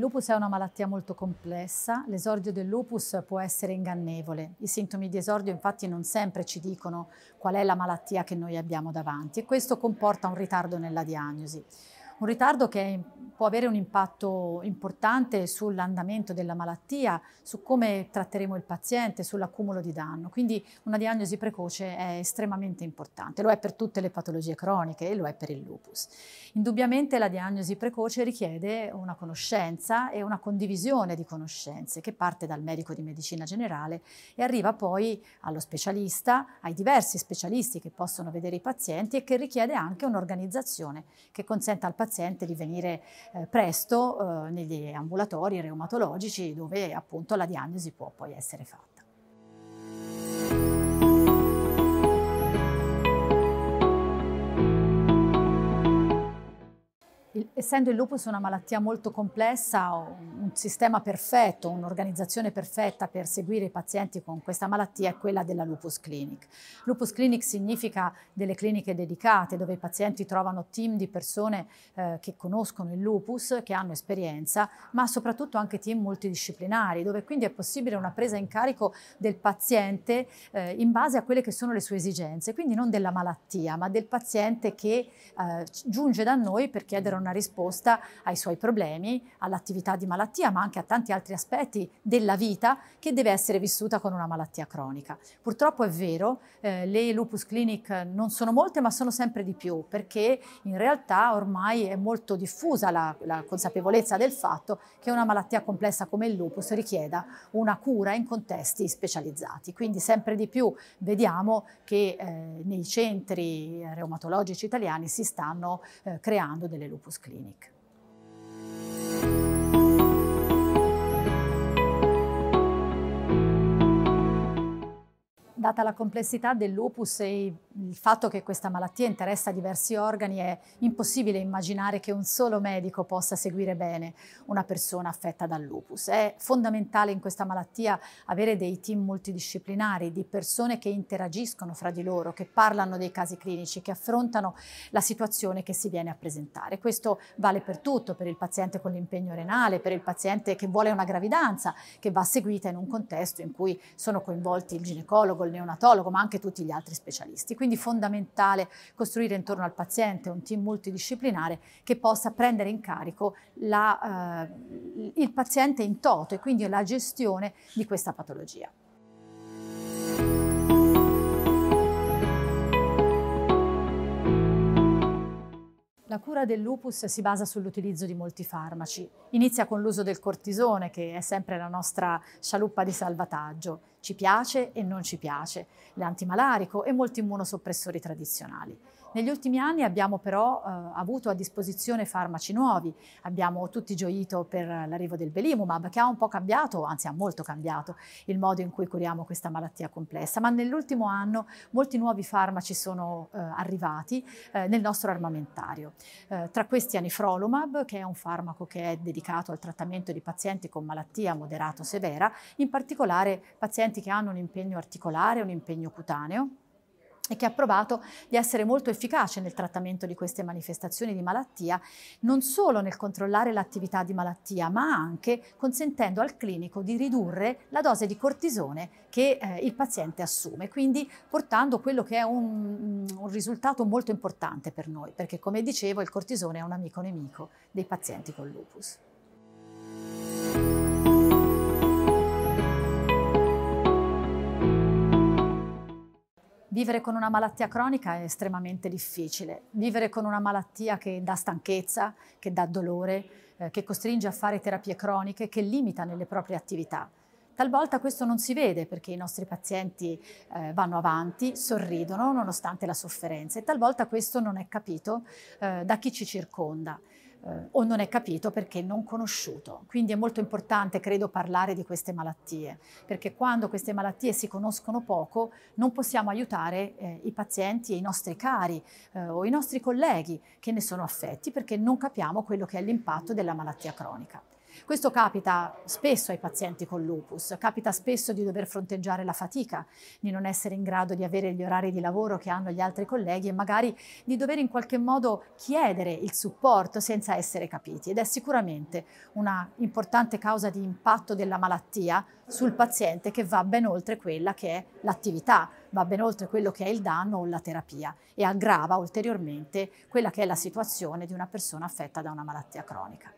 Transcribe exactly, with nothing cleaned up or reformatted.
lupus è una malattia molto complessa, l'esordio del lupus può essere ingannevole. I sintomi di esordio infatti non sempre ci dicono qual è la malattia che noi abbiamo davanti e questo comporta un ritardo nella diagnosi. Un ritardo che può avere un impatto importante sull'andamento della malattia, su come tratteremo il paziente, sull'accumulo di danno. Quindi una diagnosi precoce è estremamente importante, lo è per tutte le patologie croniche e lo è per il lupus. Indubbiamente la diagnosi precoce richiede una conoscenza e una condivisione di conoscenze che parte dal medico di medicina generale e arriva poi allo specialista, ai diversi specialisti che possono vedere i pazienti e che richiede anche un'organizzazione che consenta al paziente di venire eh, presto eh, negli ambulatori reumatologici dove appunto la diagnosi può poi essere fatta. Essendo il lupus una malattia molto complessa, un sistema perfetto, un'organizzazione perfetta per seguire i pazienti con questa malattia è quella della Lupus Clinic. Lupus Clinic significa delle cliniche dedicate dove i pazienti trovano team di persone eh, che conoscono il lupus, che hanno esperienza, ma soprattutto anche team multidisciplinari, dove quindi è possibile una presa in carico del paziente eh, in base a quelle che sono le sue esigenze, quindi non della malattia, ma del paziente che eh, giunge da noi per chiedere una risposta ai suoi problemi, all'attività di malattia, ma anche a tanti altri aspetti della vita che deve essere vissuta con una malattia cronica. Purtroppo è vero, eh, le Lupus Clinic non sono molte, ma sono sempre di più, perché in realtà ormai è molto diffusa la, la consapevolezza del fatto che una malattia complessa come il lupus richieda una cura in contesti specializzati. Quindi sempre di più vediamo che eh, nei centri reumatologici italiani si stanno eh, creando delle Lupus Clinic. Data la complessità del lupus e il fatto che questa malattia interessa diversi organi, è impossibile immaginare che un solo medico possa seguire bene una persona affetta dal lupus. È fondamentale in questa malattia avere dei team multidisciplinari, di persone che interagiscono fra di loro, che parlano dei casi clinici, che affrontano la situazione che si viene a presentare. Questo vale per tutto, per il paziente con l'impegno renale, per il paziente che vuole una gravidanza, che va seguita in un contesto in cui sono coinvolti il ginecologo, il neonatologo, ma anche tutti gli altri specialisti. Quindi è fondamentale costruire intorno al paziente un team multidisciplinare che possa prendere in carico la, eh, il paziente in toto e quindi la gestione di questa patologia. La cura del lupus si basa sull'utilizzo di molti farmaci. Inizia con l'uso del cortisone, che è sempre la nostra scialuppa di salvataggio. Ci piace e non ci piace, l'antimalarico e molti immunosoppressori tradizionali. Negli ultimi anni abbiamo però eh, avuto a disposizione farmaci nuovi. Abbiamo tutti gioito per l'arrivo del Belimumab, che ha un po' cambiato, anzi ha molto cambiato, il modo in cui curiamo questa malattia complessa. Ma nell'ultimo anno molti nuovi farmaci sono eh, arrivati eh, nel nostro armamentario. Eh, tra questi Anifrolumab, che è un farmaco che è dedicato al trattamento di pazienti con malattia moderato-severa, in particolare pazienti che hanno un impegno articolare, un impegno cutaneo, e che ha provato di essere molto efficace nel trattamento di queste manifestazioni di malattia, non solo nel controllare l'attività di malattia, ma anche consentendo al clinico di ridurre la dose di cortisone che eh, il paziente assume, quindi portando quello che è un, un risultato molto importante per noi, perché come dicevo il cortisone è un amico nemico dei pazienti con lupus. Vivere con una malattia cronica è estremamente difficile. Vivere con una malattia che dà stanchezza, che dà dolore, eh, che costringe a fare terapie croniche, che limita nelle proprie attività. Talvolta questo non si vede perché i nostri pazienti eh, vanno avanti, sorridono nonostante la sofferenza, e talvolta questo non è capito eh, da chi ci circonda. Eh, o non è capito perché non conosciuto. Quindi è molto importante, credo, parlare di queste malattie, perché quando queste malattie si conoscono poco non possiamo aiutare eh, i pazienti e i nostri cari eh, o i nostri colleghi che ne sono affetti, perché non capiamo quello che è l'impatto della malattia cronica. Questo capita spesso ai pazienti con lupus, capita spesso di dover fronteggiare la fatica, di non essere in grado di avere gli orari di lavoro che hanno gli altri colleghi e magari di dover in qualche modo chiedere il supporto senza essere capiti, ed è sicuramente una importante causa di impatto della malattia sul paziente che va ben oltre quella che è l'attività, va ben oltre quello che è il danno o la terapia e aggrava ulteriormente quella che è la situazione di una persona affetta da una malattia cronica.